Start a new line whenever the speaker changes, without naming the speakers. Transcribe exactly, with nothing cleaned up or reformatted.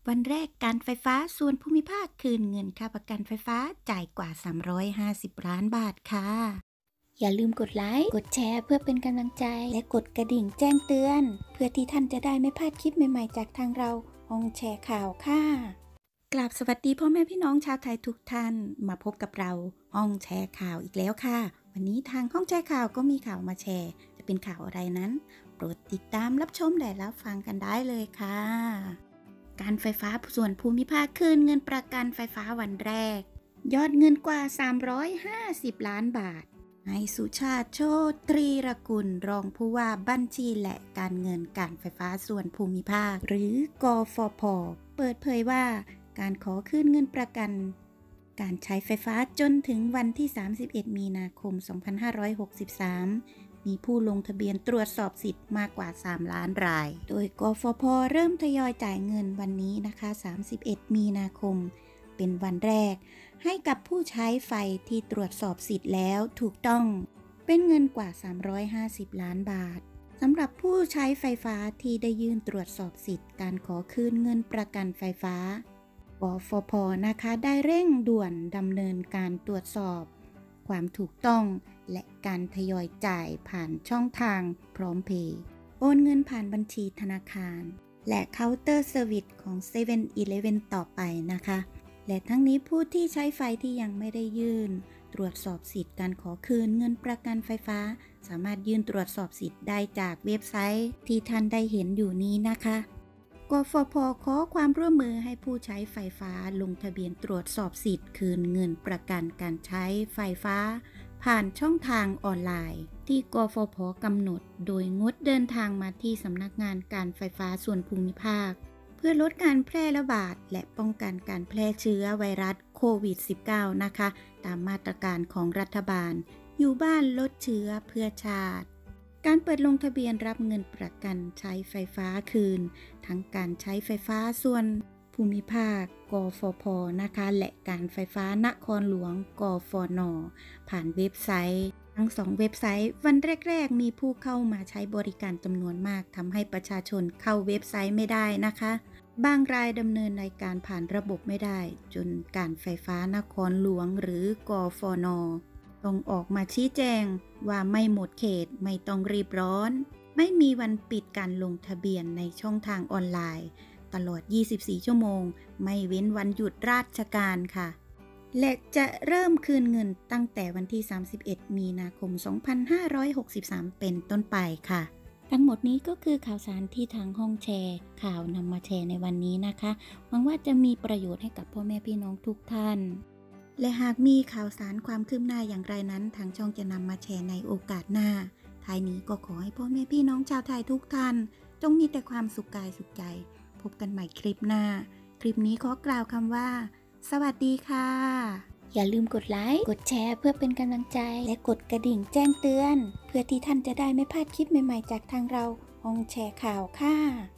วันแรกการไฟฟ้าส่วนภูมิภาคคืนเงินค่าประกันไฟฟ้าจ่ายกว่าสามร้อยห้าสิบล้านบาทค่ะอย่าลืมกดไลค์กดแชร์เพื่อเป็นกำลังใจและกดกระดิ่งแจ้งเตือนเพื่อที่ท่านจะได้ไม่พลาดคลิปใหม่ๆจากทางเราห้องแชร์ข่าวค่ะกราบสวัสดีพ่อแม่พี่น้องชาวไทยทุกท่านมาพบกับเราห้องแชร์ข่าวอีกแล้วค่ะวันนี้ทางห้องแชร์ข่าวก็มีข่าวมาแชร์จะเป็นข่าวอะไรนั้นโปรดติดตามรับชมและรับฟังกันได้เลยค่ะการไฟฟ้าส่วนภูมิภาคคืนเงินประกันไฟฟ้าวันแรกยอดเงินกว่าสามร้อยห้าสิบล้านบาทนายสุชาติโชตรีรกุลรองผู้ว่าบัญชีและการเงินการไฟฟ้าส่วนภูมิภาคหรือกฟผ.เปิดเผยว่าการขอคืนเงินประกันการใช้ไฟฟ้าจนถึงวันที่สามสิบเอ็ดมีนาคมสองพันห้าร้อยหกสิบสามมีผู้ลงทะเบียนตรวจสอบสิทธิ์มากกว่าสามล้านรายโดยกฟผ.เริ่มทยอยจ่ายเงินวันนี้นะคะสามสิบเอ็ดมีนาคมเป็นวันแรกให้กับผู้ใช้ไฟที่ตรวจสอบสิทธิ์แล้วถูกต้องเป็นเงินกว่าสามร้อยห้าสิบล้านบาทสำหรับผู้ใช้ไฟฟ้าที่ได้ยื่นตรวจสอบสิทธิ์การขอคืนเงินประกันไฟฟ้ากฟผ.นะคะได้เร่งด่วนดำเนินการตรวจสอบความถูกต้องและการทยอยจ่ายผ่านช่องทางพร้อมเพย์โอนเงินผ่านบัญชีธนาคารและเคาน์เตอร์เซอร์วิสของ เซเว่น อีเลฟเว่น ต่อไปนะคะและทั้งนี้ผู้ที่ใช้ไฟที่ยังไม่ได้ยื่นตรวจสอบสิทธิ์การขอคืนเงินประกันไฟฟ้าสามารถยื่นตรวจสอบสิทธิ์ได้จากเว็บไซต์ที่ท่านได้เห็นอยู่นี้นะคะกฟผ.ขอความร่วมมือให้ผู้ใช้ไฟฟ้าลงทะเบียนตรวจสอบสิทธิ์คืนเงินประกันการใช้ไฟฟ้าผ่านช่องทางออนไลน์ที่กฟผ.กำหนดโดยงดเดินทางมาที่สำนักงานการไฟฟ้าส่วนภูมิภาคเพื่อลดการแพร่ระบาดและป้องกันการแพร่เชื้อไวรัสโควิด สิบเก้า นะคะตามมาตรการของรัฐบาลอยู่บ้านลดเชื้อเพื่อชาติการเปิดลงทะเบียนรับเงินประกันใช้ไฟฟ้าคืนทั้งการใช้ไฟฟ้าส่วนภูมิภาคกฟผ.นะคะและการไฟฟ้านครหลวงกฟน.ผ่านเว็บไซต์ทั้งสองเว็บไซต์วันแรกๆมีผู้เข้ามาใช้บริการจำนวนมากทำให้ประชาชนเข้าเว็บไซต์ไม่ได้นะคะบางรายดำเนินรายการผ่านระบบไม่ได้จนการไฟฟ้านครหลวงหรือกฟน.ต้องออกมาชี้แจงว่าไม่หมดเขตไม่ต้องรีบร้อนไม่มีวันปิดการลงทะเบียนในช่องทางออนไลน์ตลอดยี่สิบสี่ชั่วโมงไม่เว้นวันหยุดราชการค่ะและจะเริ่มคืนเงินตั้งแต่วันที่สามสิบเอ็ดมีนาคมสองพันห้าร้อยหกสิบสามเป็นต้นไปค่ะทั้งหมดนี้ก็คือข่าวสารที่ทางห้องแชร์ข่าวนำมาแชร์ในวันนี้นะคะหวังว่าจะมีประโยชน์ให้กับพ่อแม่พี่น้องทุกท่านและหากมีข่าวสารความคืบหน้าอย่างไรนั้นทางช่องจะนำมาแชร์ในโอกาสหน้าท้ายนี้ก็ขอให้พ่อแม่พี่น้องชาวไทยทุกท่านจงมีแต่ความสุขกายสุขใจพบกันใหม่คลิปหน้าคลิปนี้ขอกล่าวคำว่าสวัสดีค่ะอย่าลืมกดไลค์กดแชร์เพื่อเป็นกำลังใจและกดกระดิ่งแจ้งเตือนเพื่อที่ท่านจะได้ไม่พลาดคลิปใหม่ๆจากทางเราห้องแชร์ข่าวค่ะ